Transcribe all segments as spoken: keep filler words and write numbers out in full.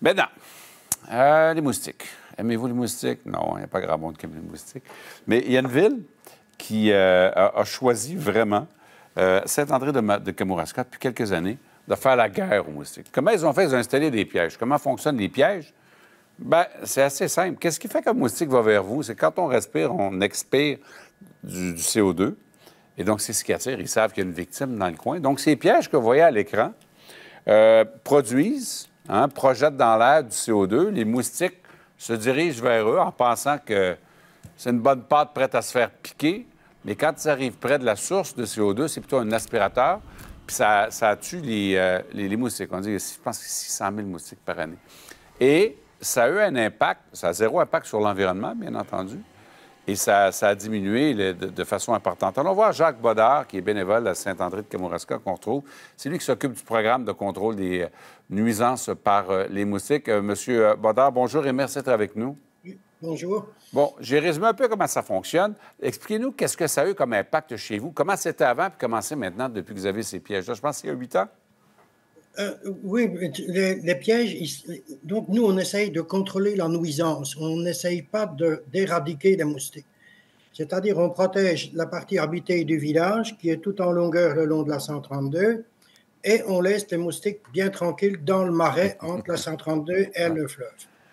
Maintenant, euh, les moustiques. Aimez-vous les moustiques? Non, il n'y a pas grand monde qui aime les moustiques. Mais il y a une ville qui euh, a, a choisi vraiment, euh, Saint-André de, de Kamouraska, depuis quelques années, de faire la guerre aux moustiques. Comment ils ont fait? Ils ont installé des pièges. Comment fonctionnent les pièges? Bien, c'est assez simple. Qu'est-ce qui fait qu'un moustique va vers vous? C'est quand on respire, on expire du, du C O deux. Et donc, c'est ce qui attire. Ils savent qu'il y a une victime dans le coin. Donc, ces pièges que vous voyez à l'écran euh, produisent, hein, projettent dans l'air du C O deux. Les moustiques se dirigent vers eux en pensant que c'est une bonne pâte prête à se faire piquer. Mais quand ils arrivent près de la source de C O deux, c'est plutôt un aspirateur. Puis ça, ça tue les, euh, les, les moustiques. On dit, je pense que six cent mille moustiques par année. Et ça a eu un impact, ça a zéro impact sur l'environnement, bien entendu, et ça, ça a diminué le, de, de façon importante. Allons voir Jacques Bodard, qui est bénévole à Saint-André de Kamouraska, qu'on retrouve. C'est lui qui s'occupe du programme de contrôle des euh, nuisances par euh, les moustiques. Euh, Monsieur Bodard, bonjour et merci d'être avec nous. Oui, bonjour. Bon, j'ai résumé un peu comment ça fonctionne. Expliquez-nous qu'est-ce que ça a eu comme impact chez vous. Comment c'était avant, puis comment c'est maintenant depuis que vous avez ces pièges-là? Je pense qu'il y a huit ans. Euh, oui, les, les pièges, ils, donc nous, on essaye de contrôler la nuisance. On n'essaye pas d'éradiquer les moustiques. C'est-à-dire, on protège la partie habitée du village, qui est tout en longueur le long de la cent trente-deux, et on laisse les moustiques bien tranquilles dans le marais entre la cent trente-deux et le fleuve.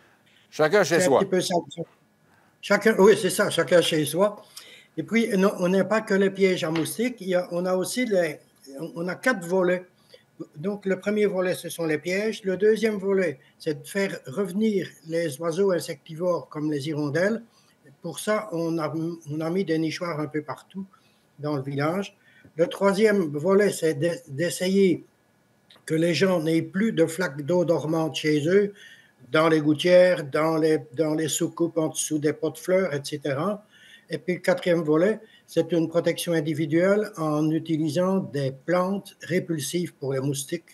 Chacun chez soi. Un petit peu ça. Chacun, oui, c'est ça, chacun chez soi. Et puis, non, on n'a pas que les pièges à moustiques, il y a, on a aussi les, on a quatre volets. Donc, le premier volet, ce sont les pièges. Le deuxième volet, c'est de faire revenir les oiseaux insectivores comme les hirondelles. Pour ça, on a, on a mis des nichoirs un peu partout dans le village. Le troisième volet, c'est d'essayer que les gens n'aient plus de flaques d'eau dormante chez eux, dans les gouttières, dans les, dans les soucoupes en dessous des pots de fleurs, et cetera. Et puis, le quatrième volet, c'est une protection individuelle en utilisant des plantes répulsives pour les moustiques.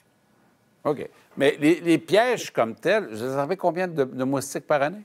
OK. Mais les, les pièges comme tels, vous savez combien de, de moustiques par année?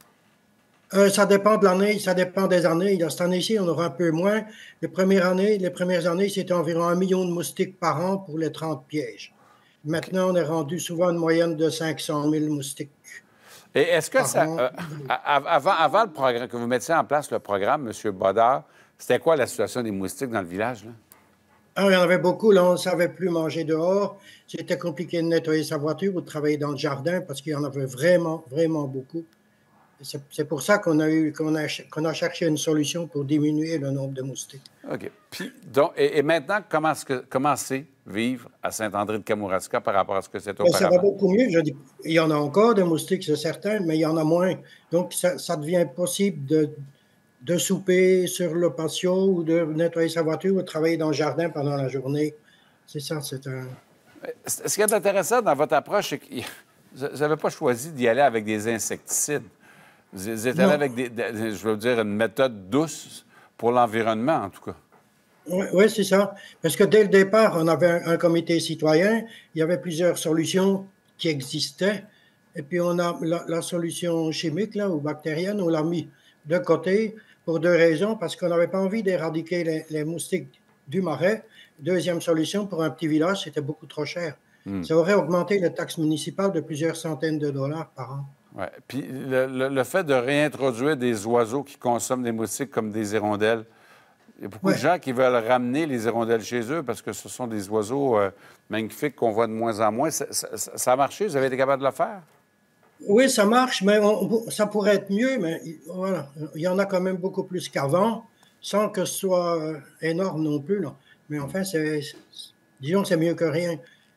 Euh, ça dépend de l'année, ça dépend des années. Cette année-ci, on aura un peu moins. Les premières années, les premières années, c'était environ un million de moustiques par an pour les trente pièges. Maintenant, okay. On est rendu souvent une moyenne de cinq cent mille moustiques. Et est-ce que ça... Euh, avant, avant le programme, que vous mettiez en place le programme, M. Bodard, c'était quoi la situation des moustiques dans le village, là? Ah, il y en avait beaucoup, là, on ne savait plus manger dehors. C'était compliqué de nettoyer sa voiture ou de travailler dans le jardin parce qu'il y en avait vraiment, vraiment beaucoup. C'est pour ça qu'on a, eu, qu'on a, qu'on a cherché une solution pour diminuer le nombre de moustiques. OK. Puis, donc, et, et maintenant, comment est-ce que, comment c'est vivre à Saint-André de Kamouraska par rapport à ce que c'était auparavant? Ça va beaucoup mieux. Je dis, il y en a encore des moustiques, c'est certain, mais il y en a moins. Donc, ça, ça devient possible de, de souper sur le patio ou de nettoyer sa voiture ou de travailler dans le jardin pendant la journée. C'est ça, c'est un... Ce qui est intéressant dans votre approche, c'est que vous n'avez pas choisi d'y aller avec des insecticides. Vous êtes allé avec, des, des, je veux dire, une méthode douce pour l'environnement, en tout cas. Oui, oui, c'est ça. Parce que dès le départ, on avait un, un comité citoyen. Il y avait plusieurs solutions qui existaient. Et puis, on a la, la solution chimique là, ou bactérienne, on l'a mis de côté pour deux raisons. Parce qu'on n'avait pas envie d'éradiquer les, les moustiques du marais. Deuxième solution, pour un petit village, c'était beaucoup trop cher. Mm. Ça aurait augmenté les taxes municipales de plusieurs centaines de dollars par an. Oui. Puis le, le, le fait de réintroduire des oiseaux qui consomment des moustiques comme des hirondelles, il y a beaucoup ouais. de gens qui veulent ramener les hirondelles chez eux parce que ce sont des oiseaux euh, magnifiques qu'on voit de moins en moins. Ça, ça, ça a marché? Vous avez été capable de le faire? Oui, ça marche, mais on, ça pourrait être mieux. Mais voilà, il y en a quand même beaucoup plus qu'avant, sans que ce soit euh, énorme non plus. Là. Mais enfin, c'est, disons que c'est mieux que rien.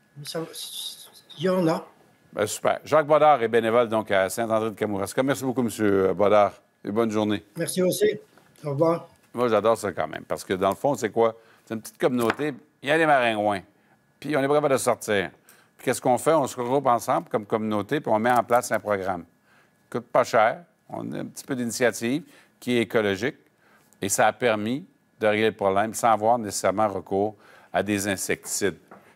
Il y en a. Bien, super. Jacques Bodard est bénévole donc à Saint-André de Kamouraska. Merci beaucoup, M. Bodard. Et bonne journée. Merci aussi. Au revoir. Moi, j'adore ça quand même. Parce que dans le fond, c'est quoi? C'est une petite communauté. Il y a des maringouins. Puis on n'est pas capable de sortir. Puis qu'est-ce qu'on fait? On se regroupe ensemble comme communauté, puis on met en place un programme. Ça coûte pas cher. On a un petit peu d'initiative qui est écologique. Et ça a permis de régler le problème sans avoir nécessairement recours à des insecticides.